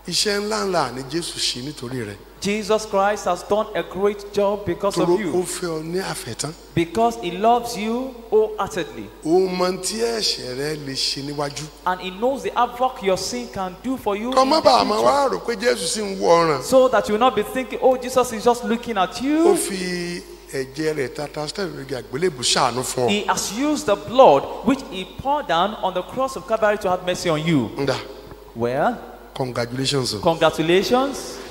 Iṣẹ́ ńláńlá ni Jésù ṣe nítorí rẹ̀. Jesus Christ has done a great job because of Ó you. fẹ́ ọ ní àfẹ́tán. Because he loves you wholeheartedly. Ó mọ tí ẹ̀ṣẹ̀ rẹ lè ṣe níwájú. And he knows the havoc your sin can do for you. Kọ́ má bàa máa wá rò pé Jésù sì ń wo ọ̀ràn. So that you will not be thinking, oh, Jesus is just looking at Ó you. fi ẹ̀jẹ̀ rẹ̀ tata stẹ́ẹ̀lì àgbélébù ṣàánú fún ọ. He has used the blood which he poured down on the cross of Calvary to have mercy on you. Nda, Well, congratulations. congratulations.